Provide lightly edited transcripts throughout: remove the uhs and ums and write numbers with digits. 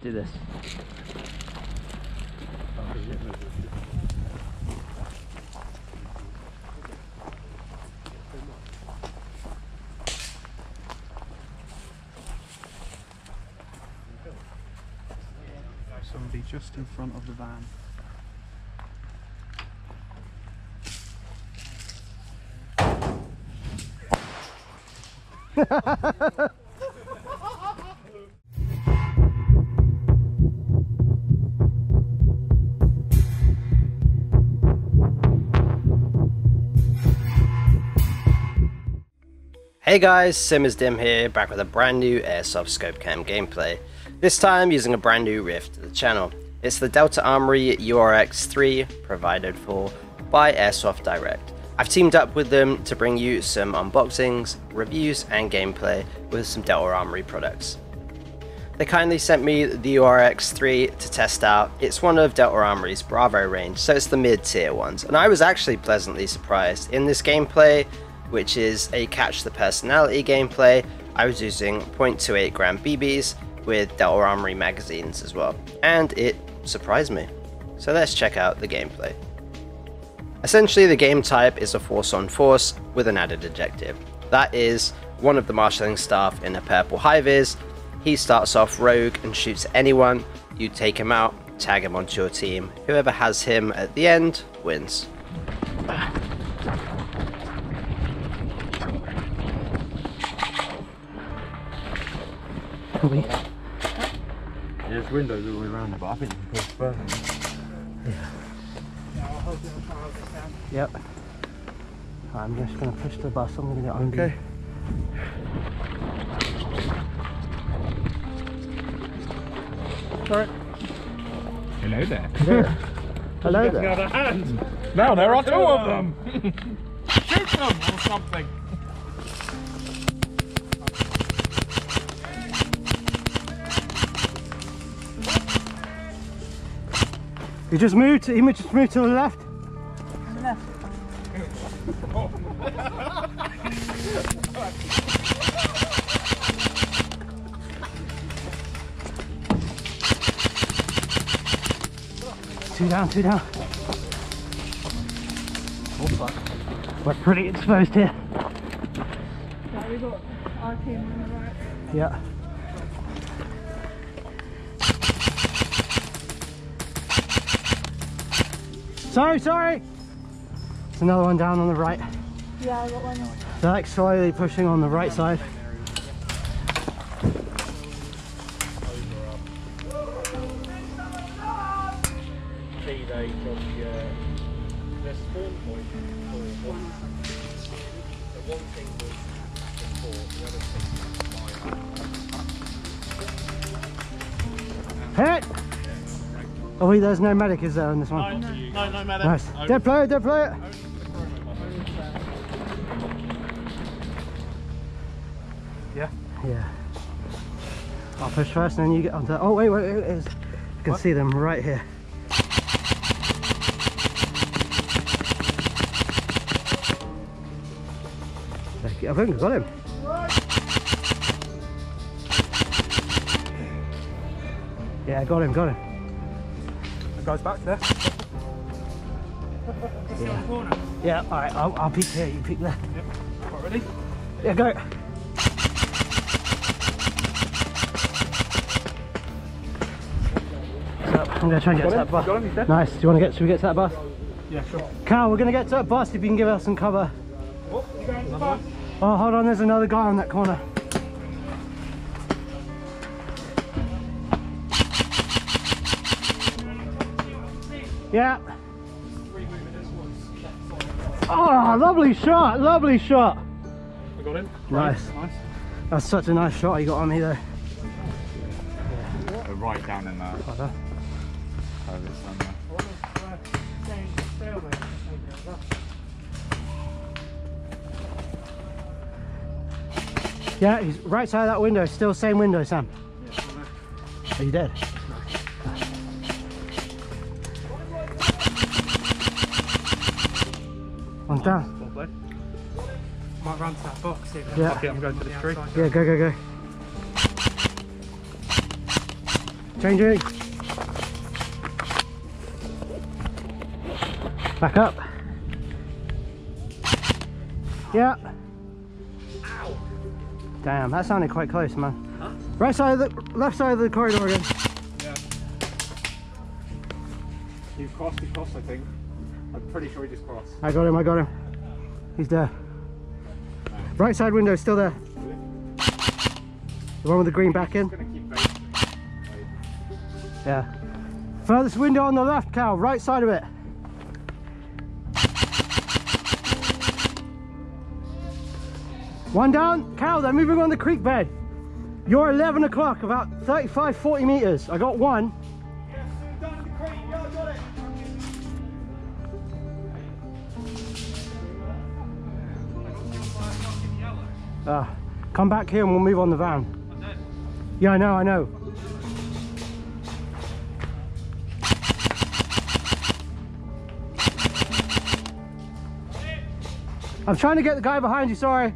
do this. Somebody just in front of the van. Hey guys, SimmersDim here, back with a brand new Airsoft Scope Cam gameplay. This time using a brand new rift to the channel. It's the Delta Armory URX3, provided for by Airsoft Direct. I've teamed up with them to bring you some unboxings, reviews and gameplay with some Delta Armory products. They kindly sent me the URX3 to test out. It's one of Delta Armory's Bravo range, so it's the mid-tier ones, and I was actually pleasantly surprised. In this gameplay, which is a catch the personality gameplay, I was using 0.28 gram BBs with Delta Armory magazines as well, and it surprised me. So let's check out the gameplay. Essentially the game type is a force on force with an added objective. That is one of the marshalling staff in a purple high-vis. He starts off rogue and shoots anyone. You take him out, tag him onto your team. Whoever has him at the end wins. There's windows all the way around, but I think you can push further. Yep. I'm just going to push the bus. I'm going to get on. Okay. Sorry. Hello there. Hello there. Another hand. Now there are two of them. Shoot them or something. He just moved to the left. Two down, two down. We're pretty exposed here. Yeah, we've got our team on the right. Yeah. Sorry! There's another one down on the right. Yeah, I got one. They're like slowly pushing on the right side. Hit! Oh wait, there's no medic, is there, on this one? No medic. Nice. Dead player, dead player! Yeah? Yeah. I'll push first and then you get onto... Oh wait, it is. You can see them right here. I think I got him. Yeah, got him. The guy's back there. Yeah, alright, I'll peek here, you peek there. Yep. Right, ready? Yeah, go. So, I'm going to try and get to that bus. Got him, he's dead. Nice, should we get to that bus? Yeah, sure. Cal, we're going to get to that bus if you can give us some cover. Oh, you going to the bus? Oh, hold on, there's another guy on that corner. Yeah. Oh, lovely shot, lovely shot. I got him. Nice. Nice. That's such a nice shot you got on me there. Right down in there. Well done. Yeah, he's right side of that window, still same window, Sam. Are you dead? One's down. Might run to that box here. Yeah. Okay, I'm going to the tree. Yeah, go. Changing. Back up. Yeah. Damn, that sounded quite close, man. Huh? Right side of the, left side of the corridor again. Yeah. He crossed, I think. I'm pretty sure he just crossed. I got him. He's there. Right side window still there. The one with the green back in. Gonna keep baiting. Yeah. Furthest window on the left, Cal, right side of it. One down. Cal, they're moving on the creek bed. You're 11 o'clock, about 35, 40 meters. I got one. Yes, down the crate. Yeah, I got it. Come back here and we'll move on the van. Yeah, I know. I'm trying to get the guy behind you, sorry.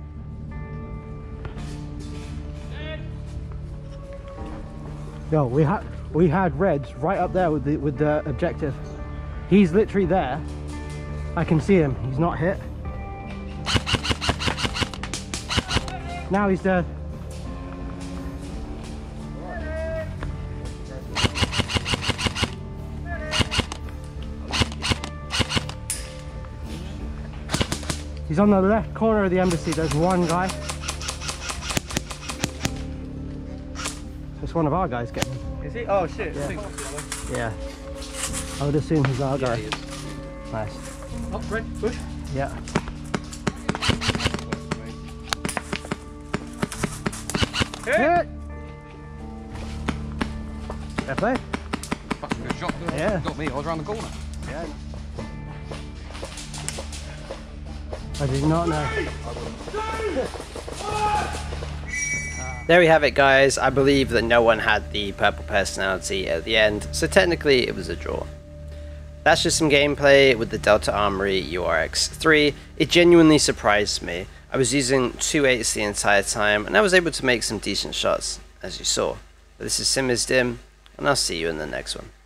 Yo, we had Reds right up there with the objective. He's literally there. I can see him. He's not hit. Now he's dead. He's on the left corner of the embassy. There's one guy. It's one of our guys getting him. Is he? Oh shit. Yeah. Yeah. I would assume he's our guy. Nice. Oh, red bush. Yeah. Hit! Fair play. That's a good shot. Yeah. Got me, I was around the corner. Yeah. I did not know. There we have it, guys. I believe that no one had the purple personality at the end, so technically it was a draw. That's just some gameplay with the Delta Armory URX3. It genuinely surprised me. I was using 2.8s the entire time, and I was able to make some decent shots, as you saw. But this is SimIsDim, and I'll see you in the next one.